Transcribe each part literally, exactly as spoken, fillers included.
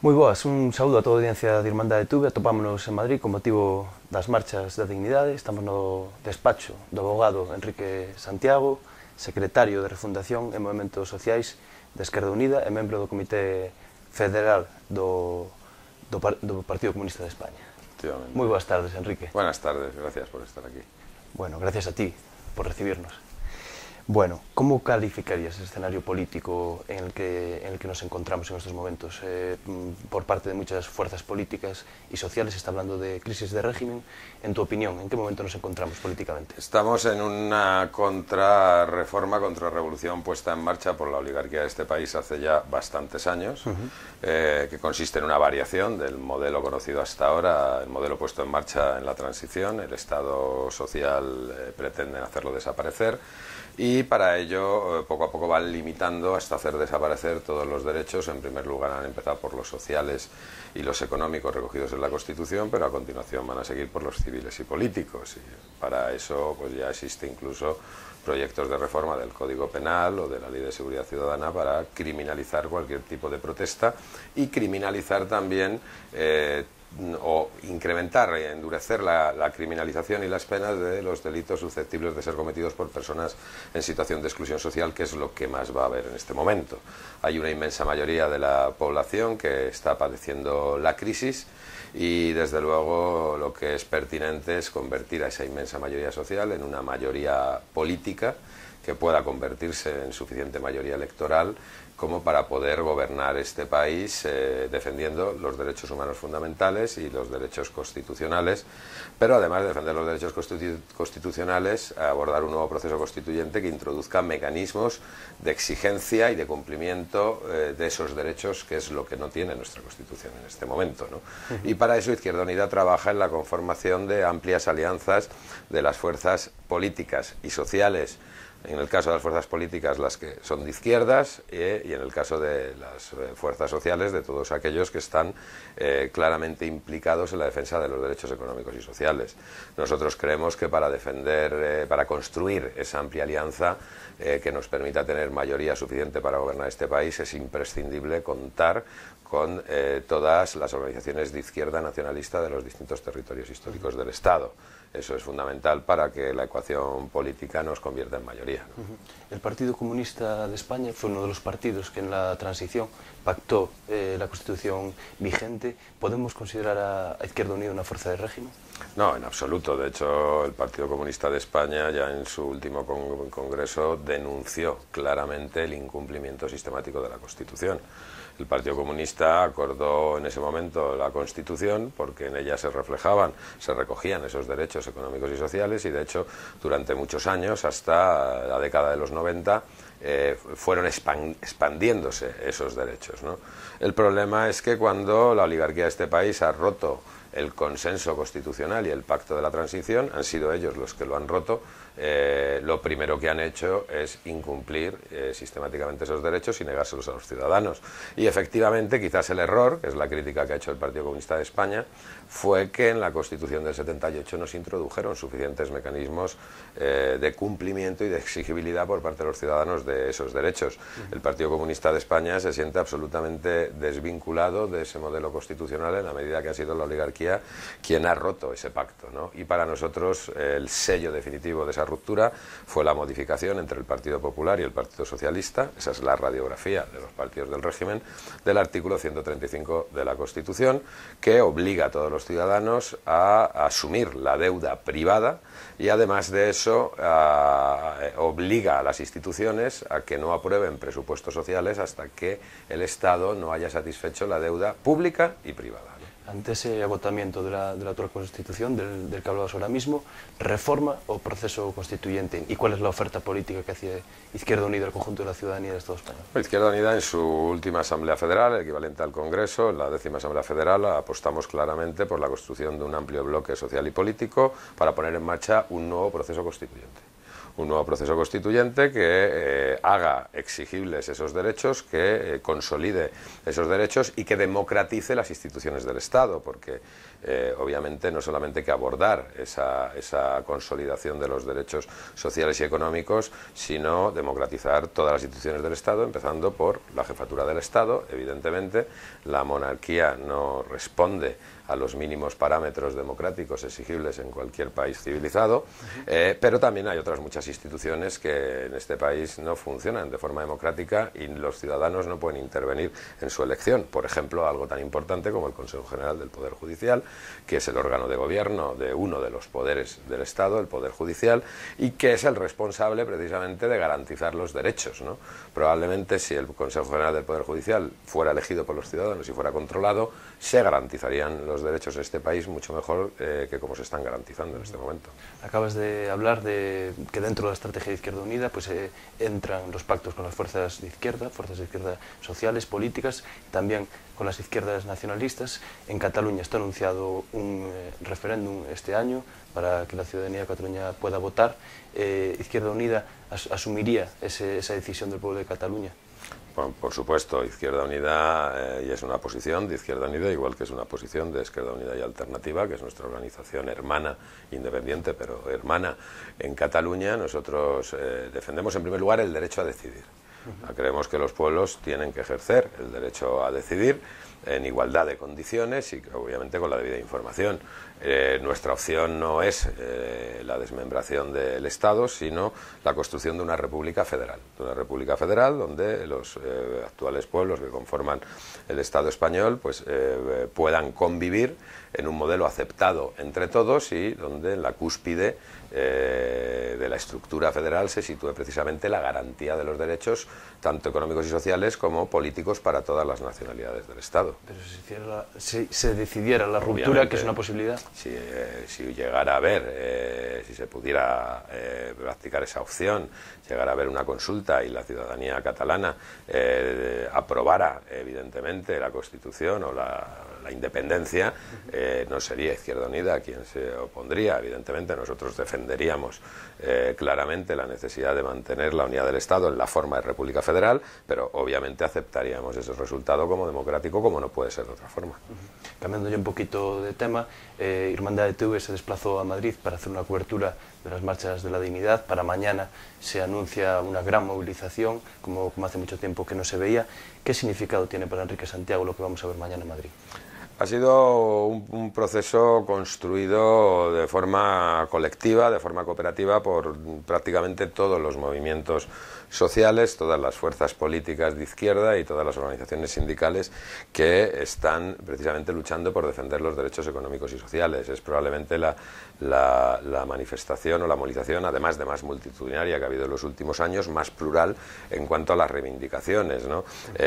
Moi boas, un saúdo a toda a audiencia de Irmandade Tube. Atopámonos en Madrid con motivo das marchas da dignidade. Estamos no despacho do abogado Enrique Santiago, secretario de Refundación e Movementos Sociais de Esquerda Unida e membro do Comité Federal do, do, do Partido Comunista de España. Moi boas tardes, Enrique. Buenas tardes, gracias por estar aquí. Bueno, gracias a ti por recibirnos. Bueno, ¿cómo calificarías el escenario político en el que, en el que nos encontramos en estos momentos? Eh, por parte de muchas fuerzas políticas y sociales se está hablando de crisis de régimen. En tu opinión, ¿en qué momento nos encontramos políticamente? Estamos en una contrarreforma, contrarrevolución puesta en marcha por la oligarquía de este país hace ya bastantes años, uh-huh. eh, que consiste en una variación del modelo conocido hasta ahora, el modelo puesto en marcha en la transición. El Estado social eh, pretende hacerlo desaparecer. Y para ello, poco a poco van limitando hasta hacer desaparecer todos los derechos. En primer lugar han empezado por los sociales y los económicos recogidos en la Constitución, pero a continuación van a seguir por los civiles y políticos. Y para eso pues ya existe incluso proyectos de reforma del Código Penal o de la Ley de Seguridad Ciudadana para criminalizar cualquier tipo de protesta y criminalizar también eh, o incrementar e endurecer la, la criminalización y las penas de los delitos susceptibles de ser cometidos por personas en situación de exclusión social, que es lo que más va a haber en este momento. Hay una inmensa mayoría de la población que está padeciendo la crisis y desde luego lo que es pertinente es convertir a esa inmensa mayoría social en una mayoría política que pueda convertirse en suficiente mayoría electoral como para poder gobernar este país eh, defendiendo los derechos humanos fundamentales y los derechos constitucionales, pero además de defender los derechos constitu constitucionales, abordar un nuevo proceso constituyente que introduzca mecanismos de exigencia y de cumplimiento eh, de esos derechos, que es lo que no tiene nuestra Constitución en este momento, ¿no? Uh-huh. Y para eso Izquierda Unida trabaja en la conformación de amplias alianzas de las fuerzas políticas y sociales, en el caso de las fuerzas políticas las que son de izquierdas eh, y en el caso de las eh, fuerzas sociales de todos aquellos que están eh, claramente implicados en la defensa de los derechos económicos y sociales. Nosotros creemos que para defender, eh, para construir esa amplia alianza eh, que nos permita tener mayoría suficiente para gobernar este país es imprescindible contar con eh, todas las organizaciones de izquierda nacionalista de los distintos territorios históricos del Estado. Eso es fundamental para que la ecuación política nos convierta en mayoría, ¿no? Uh-huh. El Partido Comunista de España fue uno de los partidos que en la transición pactó eh, la Constitución vigente. ¿Podemos considerar a, a Izquierda Unida una fuerza de régimen? No, en absoluto. De hecho, el Partido Comunista de España ya en su último con congreso denunció claramente el incumplimiento sistemático de la Constitución. El Partido Comunista acordó en ese momento la Constitución porque en ella se reflejaban, se recogían esos derechos económicos y sociales y de hecho durante muchos años, hasta la década de los noventa, eh, fueron expandiéndose esos derechos, ¿no? El problema es que cuando la oligarquía de este país ha roto el consenso constitucional y el pacto de la transición, han sido ellos los que lo han roto, eh, lo primero que han hecho es incumplir eh, sistemáticamente esos derechos y negárselos a los ciudadanos. Y efectivamente, quizás el error, que es la crítica que ha hecho el Partido Comunista de España, fue que en la Constitución del setenta y ocho no se introdujeron suficientes mecanismos eh, de cumplimiento y de exigibilidad por parte de los ciudadanos de esos derechos. El Partido Comunista de España se siente absolutamente desvinculado de ese modelo constitucional en la medida que ha sido la oligarquía quien ha roto ese pacto, ¿no? Y para nosotros el sello definitivo de esa ruptura fue la modificación entre el Partido Popular y el Partido Socialista, esa es la radiografía de los partidos del régimen, del artículo ciento treinta y cinco de la Constitución, que obliga a todos los ciudadanos a, a asumir la deuda privada y además de eso a, obliga a las instituciones a que no aprueben presupuestos sociales hasta que el Estado no haya satisfecho la deuda pública y privada. Ante ese agotamiento de la, de la actual Constitución, del, del que hablabas ahora mismo, ¿reforma o proceso constituyente? ¿Y cuál es la oferta política que hace Izquierda Unida al conjunto de la ciudadanía del Estado español? Izquierda Unida en su última Asamblea Federal, el equivalente al Congreso, en la décima Asamblea Federal, apostamos claramente por la construcción de un amplio bloque social y político para poner en marcha un nuevo proceso constituyente. Un nuevo proceso constituyente que eh, haga exigibles esos derechos, que eh, consolide esos derechos y que democratice las instituciones del Estado, porque eh, obviamente no solamente hay que abordar esa, esa consolidación de los derechos sociales y económicos, sino democratizar todas las instituciones del Estado, empezando por la jefatura del Estado. Evidentemente, la monarquía no responde a los mínimos parámetros democráticos exigibles en cualquier país civilizado, eh, pero también hay otras muchas instituciones que en este país no funcionan de forma democrática y los ciudadanos no pueden intervenir en su elección. Por ejemplo, algo tan importante como el Consejo General del Poder Judicial, que es el órgano de gobierno de uno de los poderes del Estado, el Poder Judicial, y que es el responsable precisamente de garantizar los derechos, ¿no? Probablemente si el Consejo General del Poder Judicial fuera elegido por los ciudadanos y fuera controlado, se garantizarían los derechos en este país mucho mejor eh, que como se están garantizando en este momento. Acabas de hablar de que dentro de la estrategia de Izquierda Unida pues eh, entran los pactos con las fuerzas de izquierda, fuerzas de izquierda sociales, políticas, también con las izquierdas nacionalistas. En Cataluña está anunciado un eh, referéndum este año para que la ciudadanía de Cataluña pueda votar. Eh, Izquierda Unida as asumiría ese, esa decisión del pueblo de Cataluña. Por, por supuesto, Izquierda Unida, eh, y es una posición de Izquierda Unida, igual que es una posición de Izquierda Unida y Alternativa, que es nuestra organización hermana, independiente, pero hermana en Cataluña. Nosotros eh, defendemos en primer lugar el derecho a decidir. Uh-huh. Creemos que los pueblos tienen que ejercer el derecho a decidir en igualdad de condiciones y obviamente con la debida información. Eh, nuestra opción no es eh, la desmembración del Estado, sino la construcción de una república federal, de una república federal donde los eh, actuales pueblos que conforman el Estado español pues eh, puedan convivir en un modelo aceptado entre todos y donde en la cúspide eh, de la estructura federal se sitúe precisamente la garantía de los derechos tanto económicos y sociales como políticos para todas las nacionalidades del Estado. Pero si, hiciera la, si se decidiera la ruptura, obviamente, que es una posibilidad. Si, eh, si llegara a haber, eh, si se pudiera eh, practicar esa opción, llegara a haber una consulta y la ciudadanía catalana eh, aprobara evidentemente la Constitución o la, la independencia, eh, no sería Izquierda Unida quien se opondría. Evidentemente nosotros defenderíamos eh, claramente la necesidad de mantener la unidad del Estado en la forma de República Federal, pero obviamente aceptaríamos ese resultado como democrático, como no puede ser de otra forma. Uh-huh. Cambiando ya un poquito de tema, eh, Irmandad de T V se desplazó a Madrid para hacer una cobertura de las marchas de la dignidad. Para mañana se anuncia una gran movilización, como, como hace mucho tiempo que no se veía. ¿Qué significado tiene para Enrique Santiago lo que vamos a ver mañana en Madrid? Ha sido un, un proceso construido de forma colectiva, de forma cooperativa por prácticamente todos los movimientos sociales, todas las fuerzas políticas de izquierda y todas las organizaciones sindicales que están precisamente luchando por defender los derechos económicos y sociales. Es probablemente la, la, la manifestación o la movilización, además de más multitudinaria que ha habido en los últimos años, más plural en cuanto a las reivindicaciones, ¿no?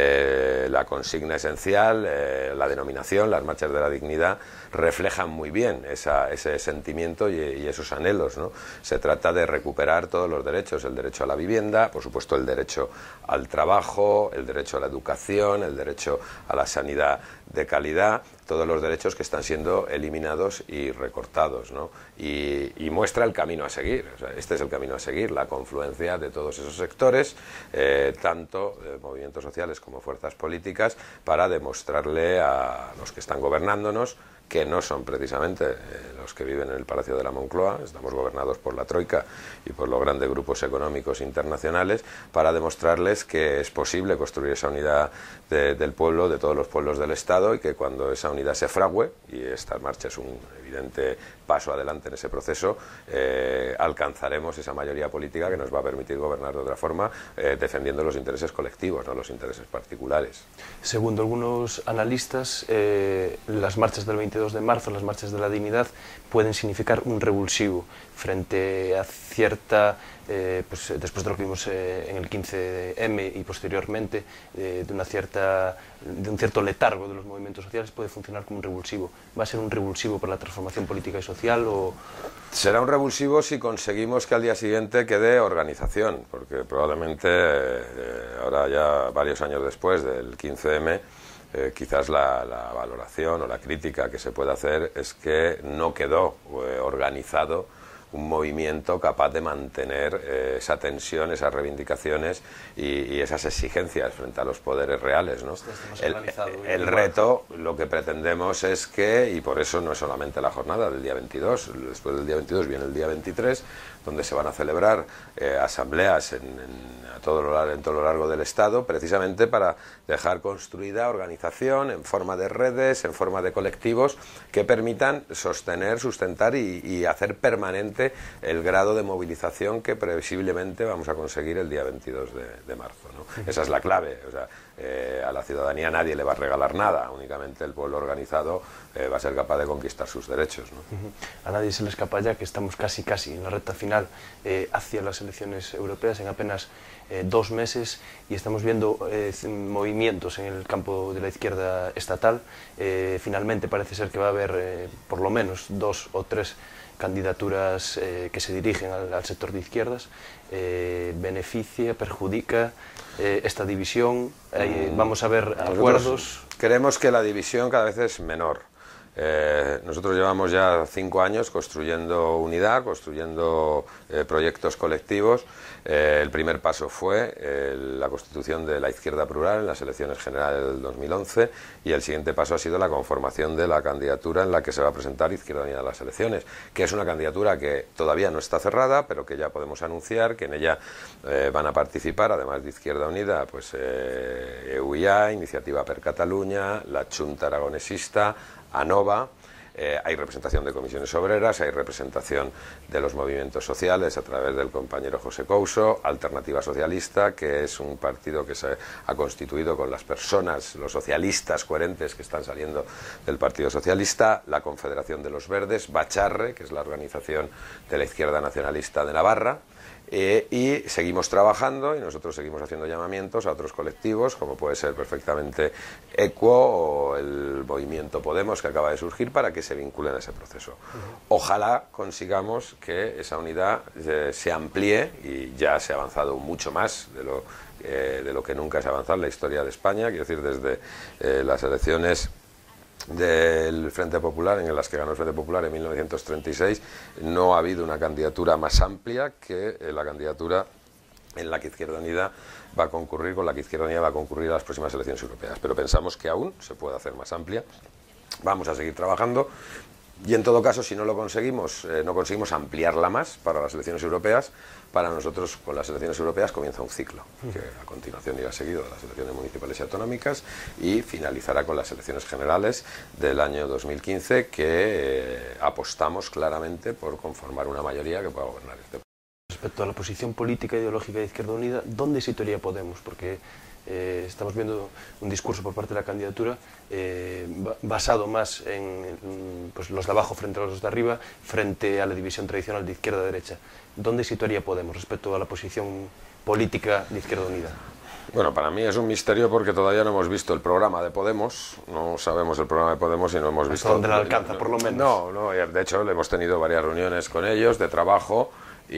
Eh, la consigna esencial, eh, la denominación, las marchas de la dignidad reflejan muy bien esa, ese sentimiento y, y esos anhelos, ¿no? Se trata de recuperar todos los derechos, el derecho a la vivienda, por supuesto el derecho al trabajo, el derecho a la educación, el derecho a la sanidad de calidad, todos los derechos que están siendo eliminados y recortados, ¿no? Y, y muestra el camino a seguir. O sea, este es el camino a seguir, la confluencia de todos esos sectores, eh, tanto eh, movimientos sociales como fuerzas políticas, para demostrarle a los que están gobernándonos que no son precisamente eh, los que viven en el Palacio de la Moncloa. Estamos gobernados por la Troika y por los grandes grupos económicos internacionales, para demostrarles que es posible construir esa unidad de, del pueblo, de todos los pueblos del Estado, y que cuando esa unidad se frague, y esta marcha es un evidente paso adelante en ese proceso, eh, alcanzaremos esa mayoría política que nos va a permitir gobernar de otra forma, eh, defendiendo los intereses colectivos, no los intereses particulares. Según algunos analistas, eh, las marchas del veintidós de marzo, las marchas de la dignidad, pueden significar un revulsivo frente a cierta, eh, pues después de lo que vimos eh, en el quince eme y posteriormente, eh, de una cierta, de un cierto letargo de los movimientos sociales, puede funcionar como un revulsivo. ¿Va a ser un revulsivo para la transformación política y social o...? Será un revulsivo si conseguimos que al día siguiente quede organización, porque probablemente eh, ahora ya varios años después del quince eme, Eh, quizás la, la valoración o la crítica que se puede hacer es que no quedó eh, organizado un movimiento capaz de mantener eh, esa tensión, esas reivindicaciones y, y esas exigencias frente a los poderes reales, ¿no? El, el reto, lo que pretendemos es que, y por eso no es solamente la jornada del día veintidós, después del día veintidós viene el día veintitrés, donde se van a celebrar eh, asambleas en, en, a todo lo, en todo lo largo del Estado, precisamente para dejar construida organización en forma de redes, en forma de colectivos, que permitan sostener, sustentar y, y hacer permanente el grado de movilización que previsiblemente vamos a conseguir el día veintidós de, de marzo, ¿no? Esa es la clave. O sea, eh, a la ciudadanía nadie le va a regalar nada, únicamente el pueblo organizado eh, va a ser capaz de conquistar sus derechos, ¿no? A nadie se le escapa ya que estamos casi casi en la recta final eh, hacia las elecciones europeas en apenas eh, dos meses y estamos viendo eh, movimientos en el campo de la izquierda estatal. Eh, finalmente parece ser que va a haber eh, por lo menos dos o tres candidaturas eh, que se dirigen al, al sector de izquierdas. Eh, beneficia, perjudica eh, esta división, eh, vamos a ver Nosotros acuerdos. Creemos que la división cada vez es menor. Eh, nosotros llevamos ya cinco años construyendo unidad, construyendo eh, proyectos colectivos. Eh, el primer paso fue eh, la constitución de la izquierda plural en las elecciones generales del dos mil once y el siguiente paso ha sido la conformación de la candidatura en la que se va a presentar Izquierda Unida a las elecciones, que es una candidatura que todavía no está cerrada, pero que ya podemos anunciar que en ella eh, van a participar, además de Izquierda Unida, pues eh, E U I A, Iniciativa per Catalunya, la Junta Aragonesista, ANOVA. Eh, hay representación de comisiones obreras, hay representación de los movimientos sociales a través del compañero José Couso, Alternativa Socialista, que es un partido que se ha constituido con las personas, los socialistas coherentes que están saliendo del Partido Socialista, la Confederación de los Verdes, Bacharre, que es la organización de la izquierda nacionalista de Navarra. Eh, y seguimos trabajando y nosotros seguimos haciendo llamamientos a otros colectivos, como puede ser perfectamente ECUO o el movimiento Podemos que acaba de surgir, para que se vinculen a ese proceso. Ojalá consigamos que esa unidad eh, se amplíe, y ya se ha avanzado mucho más de lo, eh, de lo que nunca se ha avanzado en la historia de España, quiero decir, desde eh, las elecciones del Frente Popular, en las que ganó el Frente Popular en mil novecientos treinta y seis, no ha habido una candidatura más amplia que la candidatura en la que Izquierda Unida va a concurrir, con la que Izquierda Unida va a concurrir a las próximas elecciones europeas. Pero pensamos que aún se puede hacer más amplia. Vamos a seguir trabajando y, en todo caso, si no lo conseguimos, eh, no conseguimos ampliarla más para las elecciones europeas, para nosotros con las elecciones europeas comienza un ciclo, que a continuación irá seguido de las elecciones municipales y autonómicas y finalizará con las elecciones generales del año dos mil quince, que eh, apostamos claramente por conformar una mayoría que pueda gobernar este país. Respecto a la posición política e ideológica de Izquierda Unida, ¿dónde situaría Podemos? Porque eh, estamos viendo un discurso por parte de la candidatura eh, basado más en, en pues, los de abajo frente a los de arriba, frente a la división tradicional de izquierda-derecha. ¿Dónde situaría Podemos respecto a la posición política de Izquierda Unida? Bueno, para mí es un misterio porque todavía no hemos visto el programa de Podemos, no sabemos el programa de Podemos y no hemos visto... ¿Hasta dónde le alcanza, por lo menos? No, no, de hecho hemos tenido varias reuniones con ellos de trabajo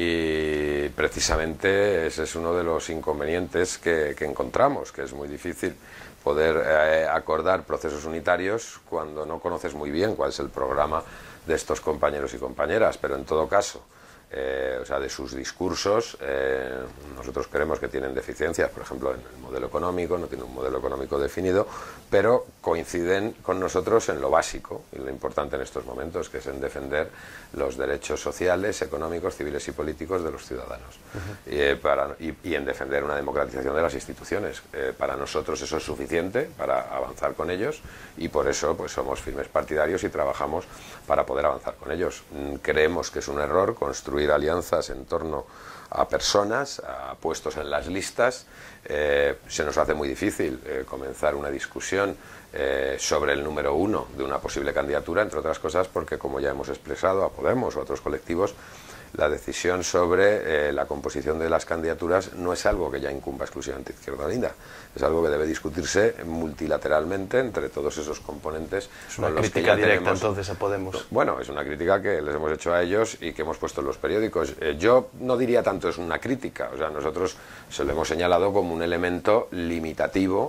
y precisamente ese es uno de los inconvenientes que, que encontramos, que es muy difícil poder eh, acordar procesos unitarios cuando no conoces muy bien cuál es el programa de estos compañeros y compañeras, pero en todo caso, Eh, o sea, de sus discursos, eh, nosotros creemos que tienen deficiencias, por ejemplo, en el modelo económico, no tienen un modelo económico definido, pero coinciden con nosotros en lo básico y lo importante en estos momentos, que es en defender los derechos sociales, económicos, civiles y políticos de los ciudadanos. Uh-huh. y, eh, para, y, y en defender una democratización de las instituciones. Eh, para nosotros eso es suficiente para avanzar con ellos y por eso pues somos firmes partidarios y trabajamos para poder avanzar con ellos. Creemos que es un error construir alianzas en torno a personas, a puestos en las listas. Eh, se nos hace muy difícil eh, comenzar una discusión eh, sobre el número uno de una posible candidatura, entre otras cosas porque, como ya hemos expresado a Podemos o a otros colectivos, la decisión sobre eh, la composición de las candidaturas no es algo que ya incumba exclusivamente Izquierda Unida, es algo que debe discutirse multilateralmente entre todos esos componentes. Es una crítica directa tenemos... entonces a Podemos. Bueno, es una crítica que les hemos hecho a ellos y que hemos puesto en los periódicos. Eh, yo no diría tanto es una crítica, o sea, nosotros se lo hemos señalado como un elemento limitativo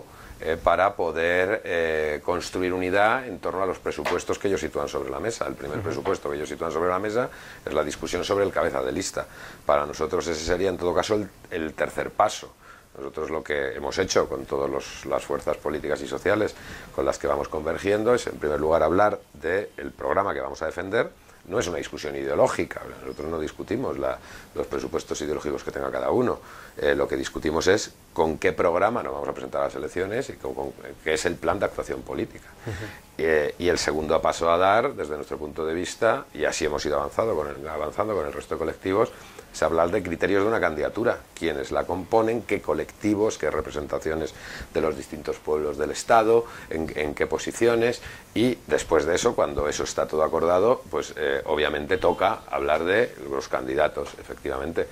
eh, para poder eh, construir unidad en torno a los presupuestos que ellos sitúan sobre la mesa. El primer uh-huh. presupuesto que ellos sitúan sobre la mesa es la discusión sobre el cabeza de lista. Para nosotros ese sería en todo caso el, el tercer paso. Nosotros lo que hemos hecho con todas las fuerzas políticas y sociales con las que vamos convergiendo es, en primer lugar, hablar del programa que vamos a defender. No es una discusión ideológica, nosotros no discutimos la, los presupuestos ideológicos que tenga cada uno. Eh, lo que discutimos es con qué programa nos vamos a presentar a las elecciones y con, con, qué es el plan de actuación política. Uh-huh. eh, y el segundo paso a dar, desde nuestro punto de vista, y así hemos ido avanzando con el, avanzando con el resto de colectivos, es hablar de criterios de una candidatura, quiénes la componen, qué colectivos, qué representaciones de los distintos pueblos del Estado, en, en qué posiciones, y después de eso, cuando eso está todo acordado, pues eh, obviamente toca hablar de los candidatos, efectivamente,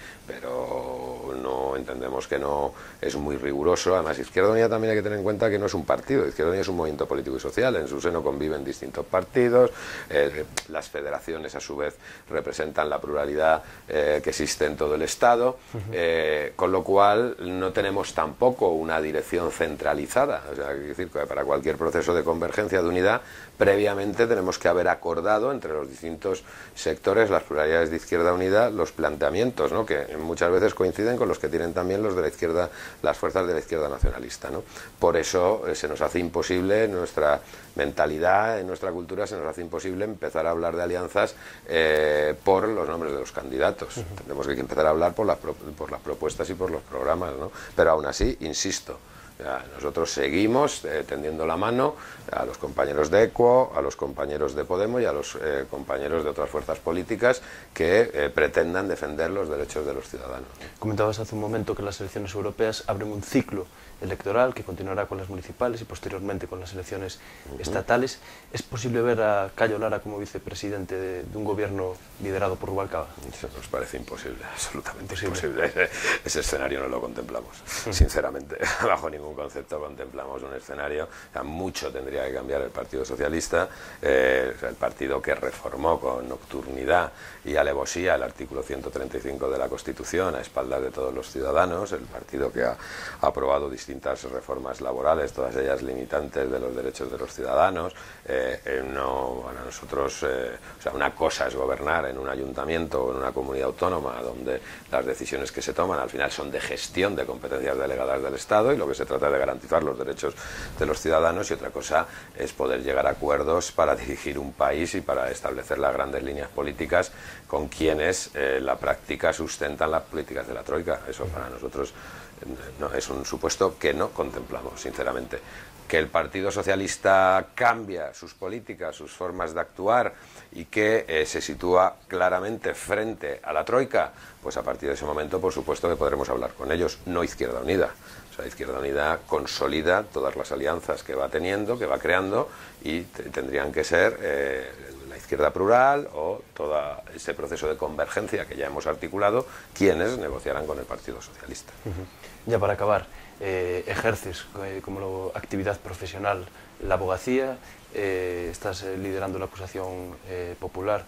pero no entendemos que no es muy riguroso. Además, Izquierda Unida también hay que tener en cuenta que no es un partido, Izquierda Unida es un movimiento político y social, en su seno conviven distintos partidos, eh, las federaciones a su vez representan la pluralidad eh, que existe en todo el Estado, eh, con lo cual no tenemos tampoco una dirección centralizada. O sea, hay que decir que para cualquier proceso de convergencia, de unidad, previamente tenemos que haber acordado entre los distintos sectores, las pluralidades de Izquierda Unida, los planteamientos, ¿no?, que muchas veces coinciden con los que tienen también los de la izquierda, las fuerzas de la izquierda nacionalista, ¿no? Por eso eh, se nos hace imposible, en nuestra mentalidad, en nuestra cultura, se nos hace imposible empezar a hablar de alianzas eh, por los nombres de los candidatos. Uh-huh. Tenemos que empezar a hablar por las, por las propuestas y por los programas, ¿no? Pero aún así, insisto, nosotros seguimos eh, tendiendo la mano a los compañeros de EQUO, a los compañeros de Podemos y a los eh, compañeros de otras fuerzas políticas que eh, pretendan defender los derechos de los ciudadanos. Comentabas hace un momento que las elecciones europeas abren un ciclo electoral que continuará con las municipales y posteriormente con las elecciones uh-huh. estatales. ¿Es posible ver a Cayo Lara como vicepresidente de, de un gobierno liderado por Rubalcaba? Eso nos parece imposible, absolutamente imposible. imposible. Ese, ese escenario no lo contemplamos, uh-huh. sinceramente. Bajo ningún concepto contemplamos un escenario. O sea, mucho tendría que cambiar el Partido Socialista, eh, o sea, el partido que reformó con nocturnidad y alevosía el artículo ciento treinta y cinco de la Constitución a espaldas de todos los ciudadanos, el partido que ha, ha aprobado distintas reformas laborales, todas ellas limitantes de los derechos de los ciudadanos. Eh, eh, no, bueno, nosotros, eh, o sea, una cosa es gobernar en un ayuntamiento o en una comunidad autónoma donde las decisiones que se toman al final son de gestión de competencias delegadas del Estado y lo que se trata es de garantizar los derechos de los ciudadanos, y otra cosa es poder llegar a acuerdos para dirigir un país y para establecer las grandes líneas políticas con quienes eh, la práctica sustentan las políticas de la Troika. Eso para nosotros no, es un supuesto que no contemplamos, sinceramente. Que el Partido Socialista cambia sus políticas, sus formas de actuar y que eh, se sitúa claramente frente a la Troika, pues a partir de ese momento, por supuesto, que podremos hablar con ellos, no Izquierda Unida. O sea, Izquierda Unida consolida todas las alianzas que va teniendo, que va creando, y tendrían que ser eh, la izquierda plural o todo ese proceso de convergencia que ya hemos articulado, quienes negociarán con el Partido Socialista. Uh-huh. Ya para acabar, eh, ejerces eh, como lo, actividad profesional la abogacía, eh, estás eh, liderando la acusación eh, popular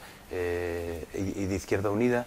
eh, y, y de Izquierda Unida.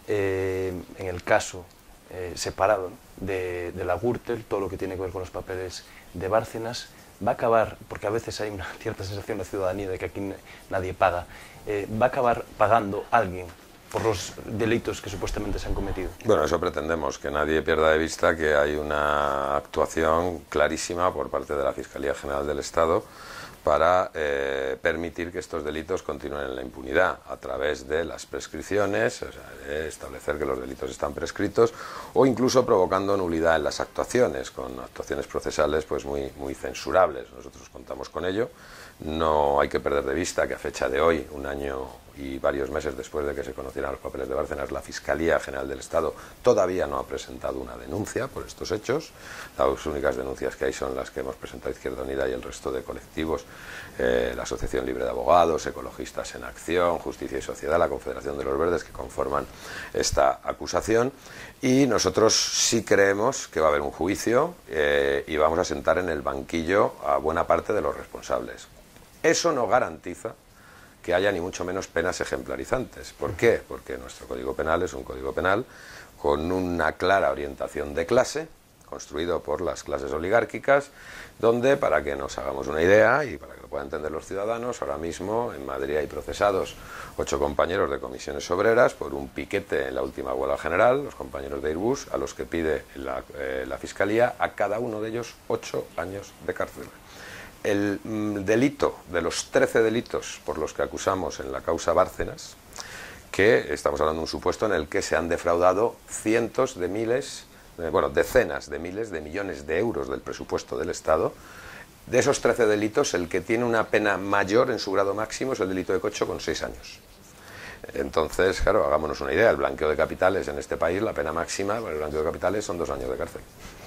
Eh, en el caso eh, separado, ¿no?, de, de la Gürtel, todo lo que tiene que ver con los papeles de Bárcenas, va a acabar, porque a veces hay una cierta sensación en la ciudadanía de que aquí nadie paga, eh, va a acabar pagando alguien por los delitos que supuestamente se han cometido. Bueno, eso pretendemos, que nadie pierda de vista que hay una actuación clarísima por parte de la Fiscalía General del Estado para eh, permitir que estos delitos continúen en la impunidad a través de las prescripciones, o sea, de establecer que los delitos están prescritos, o incluso provocando nulidad en las actuaciones, con actuaciones procesales pues muy, muy censurables. Nosotros contamos con ello. No hay que perder de vista que a fecha de hoy, un año y varios meses después de que se conocieran los papeles de Bárcenas, la Fiscalía General del Estado todavía no ha presentado una denuncia por estos hechos. Las únicas denuncias que hay son las que hemos presentado Izquierda Unida y el resto de colectivos, eh, la Asociación Libre de Abogados, Ecologistas en Acción, Justicia y Sociedad, la Confederación de los Verdes, que conforman esta acusación. Y nosotros sí creemos que va a haber un juicio eh, y vamos a sentar en el banquillo a buena parte de los responsables. Eso no garantiza que haya ni mucho menos penas ejemplarizantes. ¿Por qué? Porque nuestro Código Penal es un Código Penal con una clara orientación de clase, construido por las clases oligárquicas, donde, para que nos hagamos una idea y para que lo puedan entender los ciudadanos, ahora mismo en Madrid hay procesados ocho compañeros de comisiones obreras por un piquete en la última huelga general, los compañeros de Airbus, a los que pide la, eh, la Fiscalía a cada uno de ellos ocho años de cárcel. El mm, delito, de los trece delitos por los que acusamos en la causa Bárcenas, que estamos hablando de un supuesto en el que se han defraudado cientos de miles, eh, bueno, decenas de miles de millones de euros del presupuesto del Estado. De esos trece delitos, el que tiene una pena mayor en su grado máximo es el delito de cohecho, con seis años. Entonces, claro, hagámonos una idea, el blanqueo de capitales en este país, la pena máxima por el blanqueo de capitales son dos años de cárcel.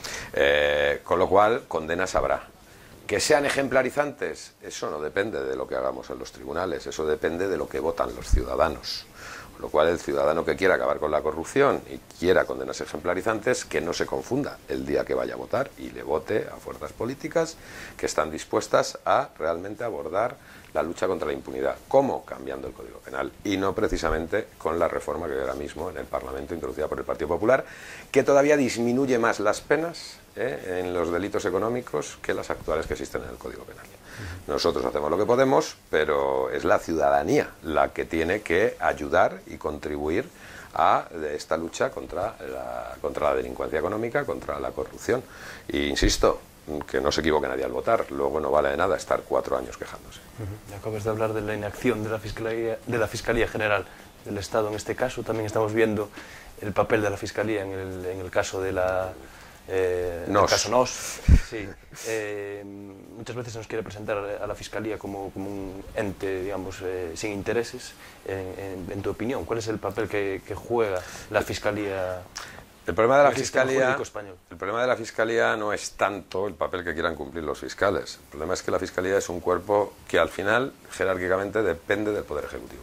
Eh, con lo cual, condenas habrá. Que sean ejemplarizantes, eso no depende de lo que hagamos en los tribunales, eso depende de lo que votan los ciudadanos. Con lo cual, el ciudadano que quiera acabar con la corrupción y quiera condenas ejemplarizantes, que no se confunda el día que vaya a votar y le vote a fuerzas políticas que están dispuestas a realmente abordar la lucha contra la impunidad. ¿Cómo? Cambiando el Código Penal, y no precisamente con la reforma que hay ahora mismo en el Parlamento, introducida por el Partido Popular, que todavía disminuye más las penas ¿eh? en los delitos económicos que las actuales que existen en el Código Penal. Nosotros hacemos lo que podemos, pero es la ciudadanía la que tiene que ayudar y contribuir a esta lucha contra la, contra la delincuencia económica, contra la corrupción. E insisto, que no se equivoque nadie al votar, luego no vale de nada estar cuatro años quejándose. Uh-huh. Acabas de hablar de la inacción de la Fiscalía, de la Fiscalía General del Estado en este caso. También estamos viendo el papel de la Fiscalía en el, en el caso de la... Eh, Nos. el caso Nos. Sí. Eh, muchas veces se nos quiere presentar a la Fiscalía como, como un ente, digamos, eh, sin intereses. En, en, en tu opinión, ¿cuál es el papel que, que juega la Fiscalía? El problema de la el Fiscalía, el problema de la Fiscalía no es tanto el papel que quieran cumplir los fiscales. El problema es que la Fiscalía es un cuerpo que al final, jerárquicamente, depende del Poder Ejecutivo.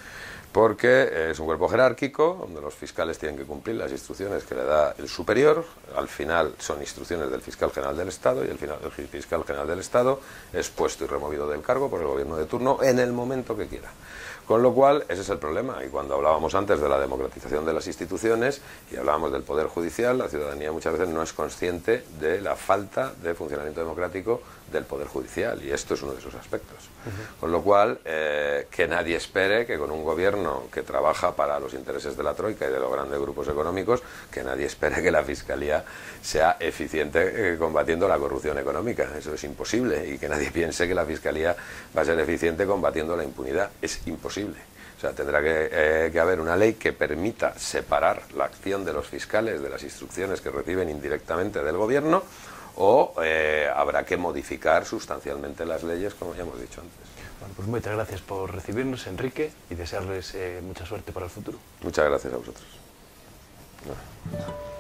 Porque es un cuerpo jerárquico, donde los fiscales tienen que cumplir las instrucciones que le da el superior. Al final son instrucciones del fiscal general del Estado, y al final el fiscal general del Estado es puesto y removido del cargo por el gobierno de turno en el momento que quiera. Con lo cual, ese es el problema. Y cuando hablábamos antes de la democratización de las instituciones y hablábamos del Poder Judicial, la ciudadanía muchas veces no es consciente de la falta de funcionamiento democrático del Poder Judicial, y esto es uno de esos aspectos. Uh-huh. Con lo cual, eh, que nadie espere que con un gobierno que trabaja para los intereses de la Troika y de los grandes grupos económicos, que nadie espere que la Fiscalía sea eficiente eh, combatiendo la corrupción económica. Eso es imposible, y que nadie piense que la Fiscalía va a ser eficiente combatiendo la impunidad. Es imposible. O sea, tendrá que, eh, que haber una ley que permita separar la acción de los fiscales de las instrucciones que reciben indirectamente del gobierno, o eh, habrá que modificar sustancialmente las leyes, como ya hemos dicho antes. Bueno, pues muchas gracias por recibirnos, Enrique, y desearles eh, mucha suerte para el futuro. Muchas gracias a vosotros. No.